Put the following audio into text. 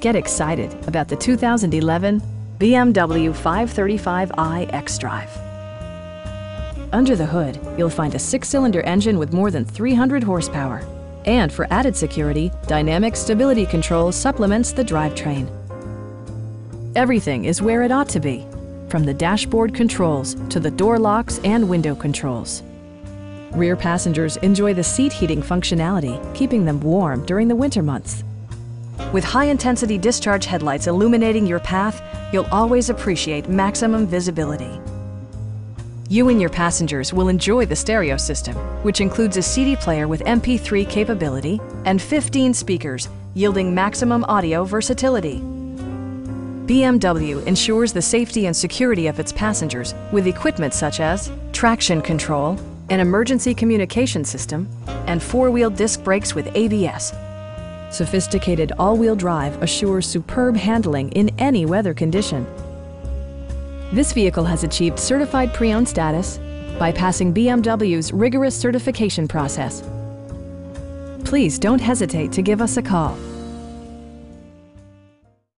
Get excited about the 2011 BMW 535i xDrive. Under the hood, you'll find a 6-cylinder engine with more than 300 horsepower. And for added security, dynamic stability control supplements the drivetrain. Everything is where it ought to be, from the dashboard controls to the door locks and window controls. Rear passengers enjoy the seat heating functionality, keeping them warm during the winter months. With high-intensity discharge headlights illuminating your path, you'll always appreciate maximum visibility. You and your passengers will enjoy the stereo system, which includes a CD player with MP3 capability and 15 speakers, yielding maximum audio versatility. BMW ensures the safety and security of its passengers with equipment such as traction control, an emergency communication system, and 4-wheel disc brakes with ABS. Sophisticated all-wheel drive assures superb handling in any weather condition. This vehicle has achieved certified pre-owned status by passing BMW's rigorous certification process. Please don't hesitate to give us a call.